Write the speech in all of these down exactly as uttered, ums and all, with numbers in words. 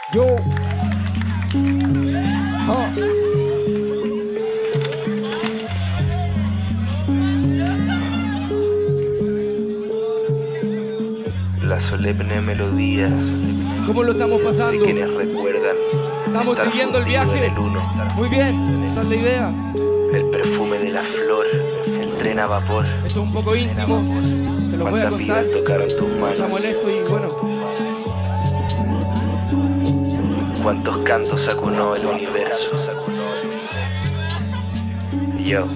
Yo. Ah. La solemne melodía. ¿Cómo lo estamos pasando? De quienes recuerdan. Estamos siguiendo el viaje. El uno. Muy bien, esa es la idea. El perfume de la flor, el tren a vapor. Esto es un poco íntimo, se lo voy a contar. Tocaron tus manos. Estamos en esto y bueno. Cuántos cantos acunó el universo. Yo.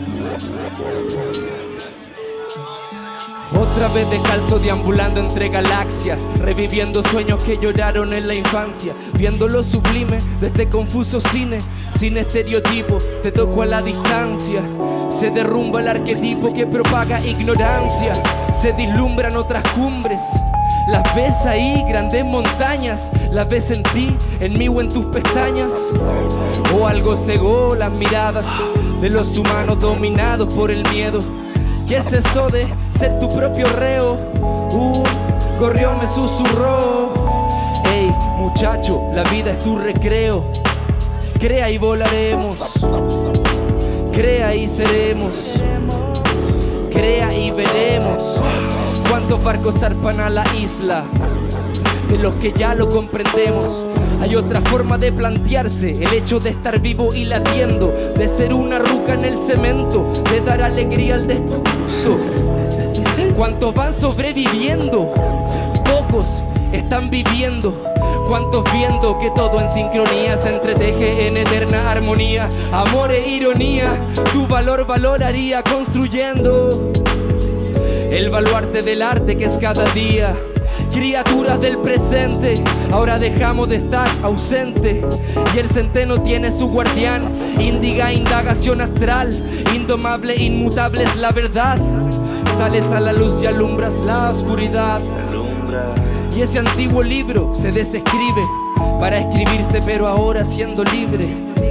Otra vez descalzo deambulando entre galaxias, reviviendo sueños que lloraron en la infancia, viendo lo sublime de este confuso cine, sin estereotipo, te toco a la distancia. Se derrumba el arquetipo que propaga ignorancia, se vislumbran otras cumbres. Las ves ahí, grandes montañas, las ves en ti, en mí o en tus pestañas. O algo cegó las miradas de los humanos dominados por el miedo. ¿Qué es eso de ser tu propio reo? Un gorrión me susurró. Ey, muchacho, la vida es tu recreo. Crea y volaremos. Crea y seremos. Crea y veremos cuántos barcos zarpan a la isla. De los que ya lo comprendemos. Hay otra forma de plantearse el hecho de estar vivo y latiendo, de ser una ruca en el cemento, de dar alegría al descontento. ¿Cuántos van sobreviviendo? Pocos están viviendo. ¿Cuántos viendo que todo en sincronía se entreteje en eterna armonía? Amor e ironía, tu valor valoraría construyendo el baluarte del arte que es cada día. Criaturas del presente, ahora dejamos de estar ausente. Y el centeno tiene su guardián, índiga indagación astral. Indomable, inmutable es la verdad. Sales a la luz y alumbras la oscuridad. Alumbra. Y ese antiguo libro se desescribe para escribirse, pero ahora siendo libre.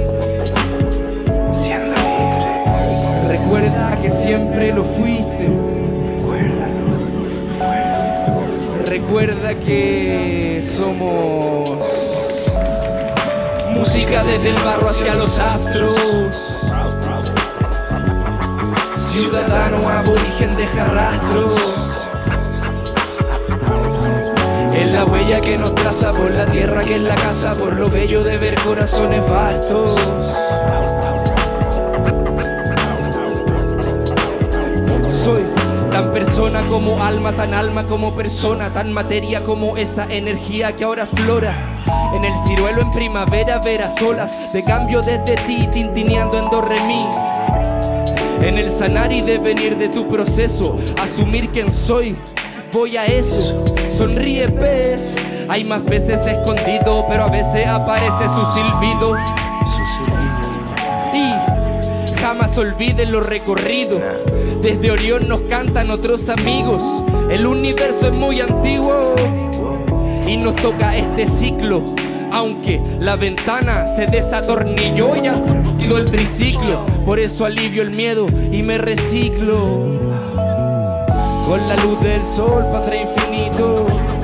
Siendo libre. Recuerda que siempre lo fuiste. Recuerda que somos música desde el barro hacia los astros. Ciudadano aborigen deja rastros en la huella que nos traza por la tierra que es la casa, por lo bello de ver corazones vastos. Soy tan persona como alma, tan alma como persona, tan materia como esa energía que ahora flora en el ciruelo en primavera, veras olas de cambio desde ti, tintineando en do re mi. En el sanar y devenir de tu proceso, asumir quién soy, voy a eso. Sonríe pez, hay más veces escondido, pero a veces aparece su silbido. Y jamás olviden lo recorrido. Desde Orión nos cantan otros amigos. El universo es muy antiguo y nos toca este ciclo. Aunque la ventana se desatornilló, ya se ha sido el triciclo. Por eso alivio el miedo y me reciclo con la luz del sol, Padre infinito.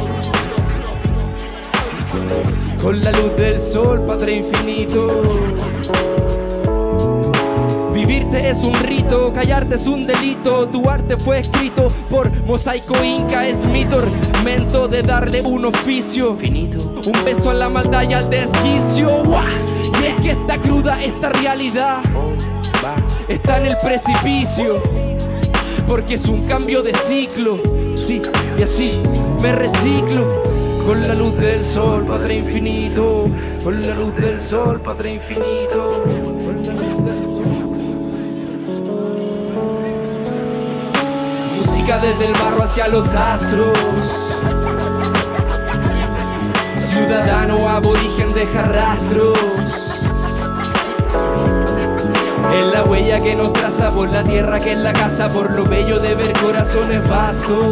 Con la luz del sol, Padre infinito. Vivirte es un rito, callarte es un delito. Tu arte fue escrito por mosaico inca, es mi tormento de darle un oficio finito. Un beso a la maldad y al desquicio. Y es que esta cruda, esta realidad está en el precipicio, porque es un cambio de ciclo. Sí, y así me reciclo con la luz del sol, Padre infinito. Con la luz del sol, Padre infinito. Con la luz del sol. Música desde el barro hacia los astros. Ciudadano aborigen deja rastros en la huella que nos traza por la tierra que es la casa, por lo bello de ver corazones vastos.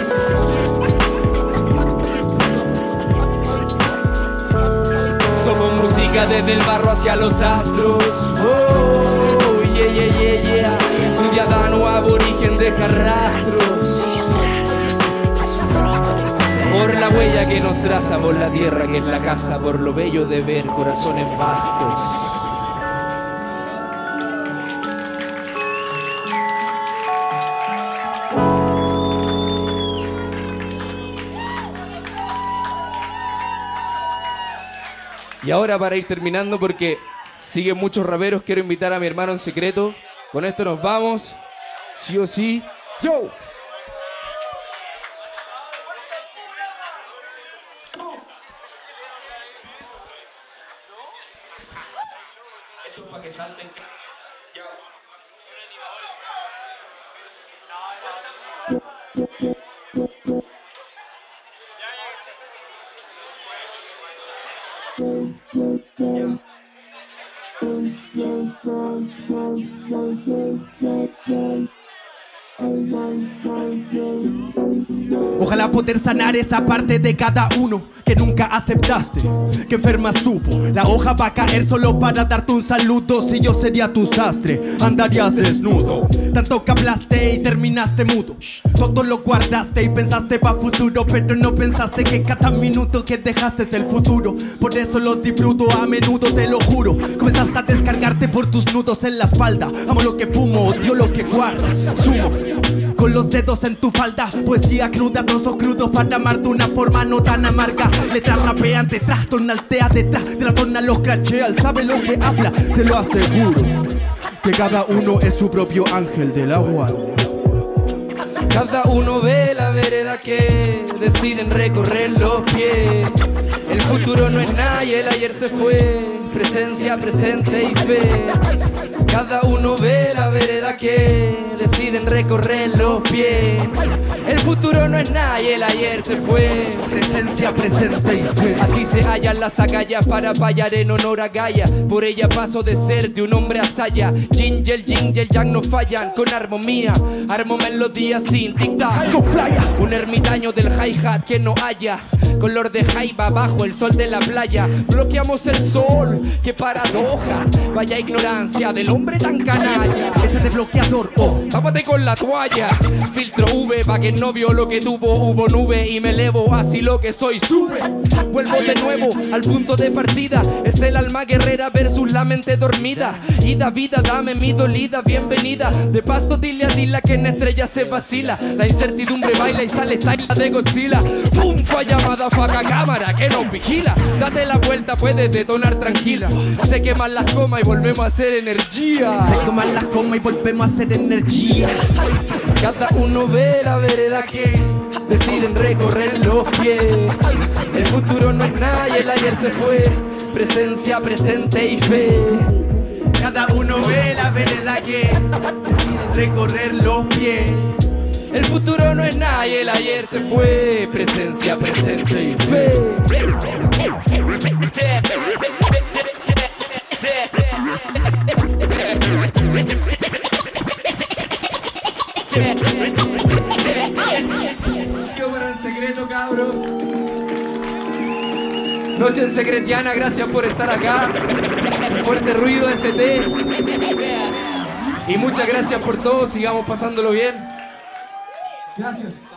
Somos música desde el barro hacia los astros. Oh, yeah, yeah, yeah, yeah. Ciudadano aborigen deja rastros. por la huella que nos traza, por la tierra que es la casa, por lo bello de ver corazones vastos. Y ahora, para ir terminando, porque siguen muchos raperos, quiero invitar a mi hermano en secreto. Con esto nos vamos, sí o sí. ¡Yo! Esto es para que salten. Ojalá poder sanar esa parte de cada uno que nunca aceptaste, que enfermas tuvo. La hoja va a caer solo para darte un saludo. Si yo sería tu sastre, andarías desnudo. Tanto que hablaste y terminaste mudo. Todo lo guardaste y pensaste pa' futuro, pero no pensaste que cada minuto que dejaste es el futuro. Por eso los disfruto a menudo, te lo juro. Comenzaste a descargarte por tus nudos en la espalda. Amo lo que fumo, odio lo que guardo. Sumo con los dedos en tu falda, poesía cruda, trozo crudo para amar de una forma no tan amarga. Letras rapean detrás, tonaltea detrás de la tona, los crachea, él sabe lo que habla, te lo aseguro, que cada uno es su propio ángel del agua. Cada uno ve la vereda que deciden recorrer los pies. El futuro no es nada y el ayer se fue. Presencia, presente y fe. Cada uno ve la vereda que deciden recorrer los pies. El futuro no es nada y el ayer se fue. Presencia, presente y fe. Así se hallan las agallas para payar en honor a Gaia. Por ella paso de ser de un hombre a saya. Yin y el yin y el yang no fallan. Con armonía, armo melodías sin tic-tac. So flya. Un ermitaño del hi-hat que no haya color de jaiba bajo el sol de la playa. Bloqueamos el sol, qué paradoja. Vaya ignorancia del hombre tan canalla. Échate bloqueador, oh. Tápate con la toalla. Filtro V pa' que no vio lo que tuvo. Hubo nube y me elevo, así lo que soy sube. Vuelvo de nuevo al punto de partida. Es el alma guerrera versus la mente dormida. Ida vida, dame mi dolida bienvenida. De pasto dile a Dila que en estrella se vacila. La incertidumbre baila y sale style de Godzilla. Pum, falla madafaca cámara que nos vigila. Date la vuelta, puedes detonar tranquila. Se queman las comas y volvemos a hacer energía. Se queman las comas y volvemos a hacer energía. Cada uno ve la vereda que deciden recorrer los pies. El futuro no es nada y el ayer se fue. Presencia, presente y fe. Cada uno ve la vereda que deciden recorrer los pies. El futuro no es nada y el ayer se fue. Presencia, presente y fe. Yo pero en secreto, cabros. Noche en secretiana, gracias por estar acá. Fuerte ruido S T. Y muchas gracias por todo, sigamos pasándolo bien. Gracias.